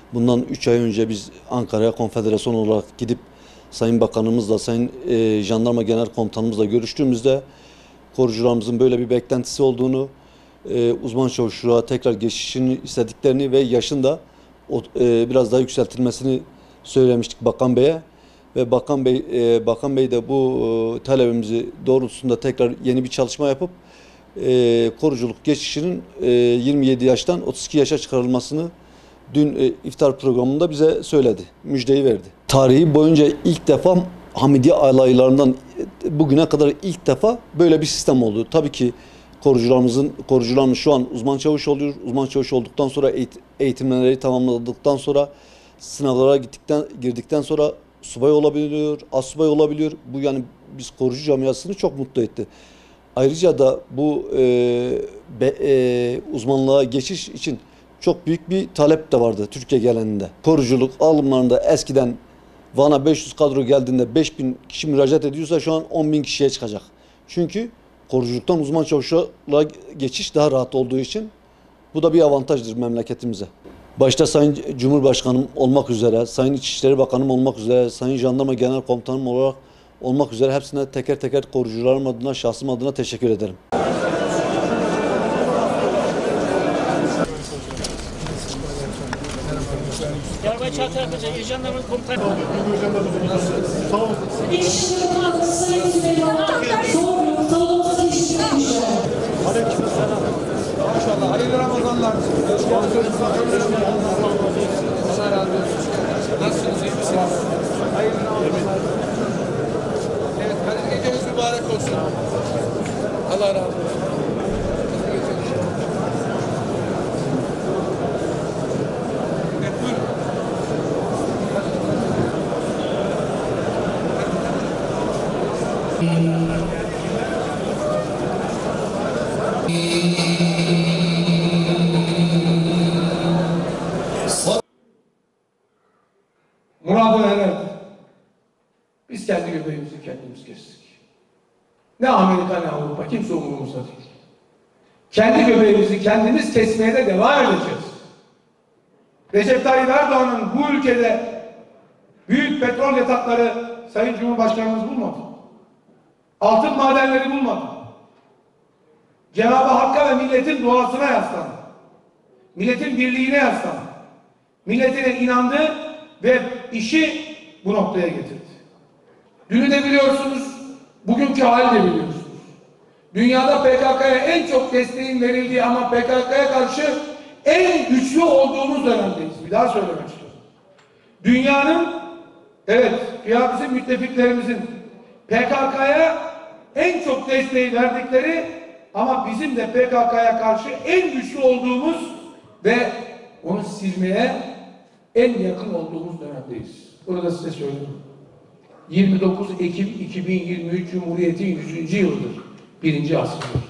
Bundan 3 ay önce biz Ankara'ya konfederasyon olarak gidip Sayın Bakanımızla, Sayın Jandarma Genel Komutanımızla görüştüğümüzde korucularımızın böyle bir beklentisi olduğunu, uzman çavuşluğa tekrar geçişini istediklerini ve yaşın da biraz daha yükseltilmesini söylemiştik Bakan Bey'e. Ve Bakan Bey de bu talebimizi doğrultusunda tekrar yeni bir çalışma yapıp koruculuk geçişinin 27 yaştan 32 yaşa çıkarılmasını dün iftar programında bize söyledi, müjdeyi verdi. Tarihi boyunca ilk defa Hamidiye alaylarından bugüne kadar ilk defa böyle bir sistem oldu. Tabii ki korucularımız şu an uzman çavuş oluyor. Uzman çavuş olduktan sonra eğitimleri tamamladıktan sonra sınavlara girdikten sonra subay olabiliyor, asubay olabiliyor. Bu yani biz korucu camiasını çok mutlu etti. Ayrıca da bu uzmanlığa geçiş için çok büyük bir talep de vardı Türkiye genelinde. Koruculuk alımlarında eskiden Van'a 500 kadro geldiğinde 5000 kişi müracaat ediyorsa şu an 10.000 kişiye çıkacak. Çünkü koruculuktan uzman çavuşluğa geçiş daha rahat olduğu için bu da bir avantajdır memleketimize. Başta Sayın Cumhurbaşkanım olmak üzere, Sayın İçişleri Bakanım olmak üzere, Sayın Jandarma Genel Komutanım olarak olmak üzere hepsine teker teker korucularım adına, şahsım adına teşekkür ederim. Yarbay Çağatay Akıcı, Jandarma Komutanı. Sağ olun. Aleykümselam. Maşallah. Hayırlı Ramazanlar. Allah razı olsun. Nasılsınız? İyi misiniz? Hayırlı Ramazanlar. Evet, Kadir geceniz mübarek olsun. Allah razı olsun. Evet, buyurun. Murad'ın evet. Biz kendi göbeğimizi kendimiz kestik. Ne Amerika ne Avrupa, kimse umurumuzda değil. Kendi göbeğimizi kendimiz kesmeye de devam edeceğiz. Recep Tayyip Erdoğan'ın bu ülkede büyük petrol yatakları Sayın Cumhurbaşkanımız bulmadı. Altın madenleri bulmadı. Cenab-ı Hakk'a ve milletin duasına yaslandı. Milletin birliğine yaslandı. Milletine inandı ve işi bu noktaya getirdi. Dünü de biliyorsunuz, bugünkü hali de biliyorsunuz. Dünyada PKK'ya en çok desteğin verildiği ama PKK'ya karşı en güçlü olduğumuz dönemdeyiz. Bir daha söylemek istiyorum. Dünyanın, evet, ya bizim müttefiklerimizin PKK'ya en çok desteği verdikleri ama bizim de PKK'ya karşı en güçlü olduğumuz ve onu silmeye en yakın olduğumuz dönemdeyiz. Burada size söylüyorum. 29 Ekim 2023 Cumhuriyet'in 100. yılıdır. 1. asırdır.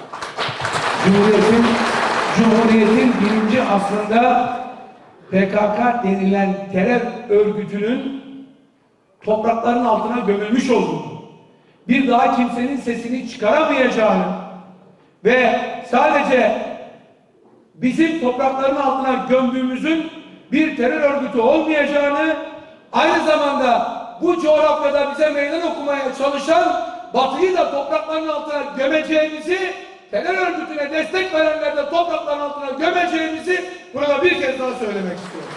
Cumhuriyet'in 1. asrında PKK denilen terör örgütünün toprakların altına gömülmüş olduğunu, bir daha kimsenin sesini çıkaramayacağını ve sadece bizim toprakların altına gömdüğümüzün bir terör örgütü olmayacağını, aynı zamanda bu coğrafyada bize meydan okumaya çalışan Batı'yı da toprakların altına gömeceğimizi, terör örgütüne destek verenler de toprakların altına gömeceğimizi burada bir kez daha söylemek istiyorum.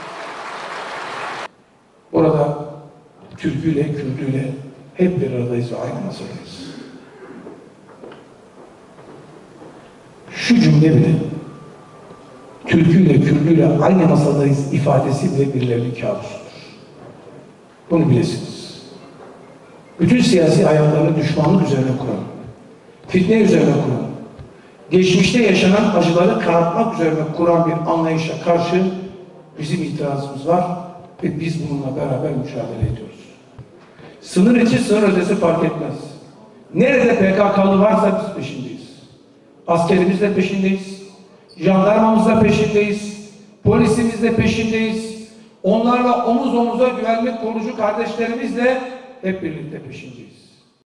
Burada Türküyle, Kürdüyle hep bir aradayız ve aynı masadayız. Şu cümle bile Türküyle, Kürdüyle aynı masadayız ifadesi bile birilerinin kabusudur. Bunu bilesiniz. Bütün siyasi hayatlarını düşmanlık üzerine kuran, fitne üzerine kuran, geçmişte yaşanan acıları karartmak üzerine kuran bir anlayışa karşı bizim itirazımız var ve biz bununla beraber mücadele ediyoruz. Sınır içi, sınır ötesi fark etmez. Nerede PKK'lı varsa biz peşindeyiz. Askerimiz de peşindeyiz. Jandarmamız da peşindeyiz. Polisimiz de peşindeyiz. Onlarla omuz omuza güvenlik korucu kardeşlerimizle hep birlikte peşindeyiz.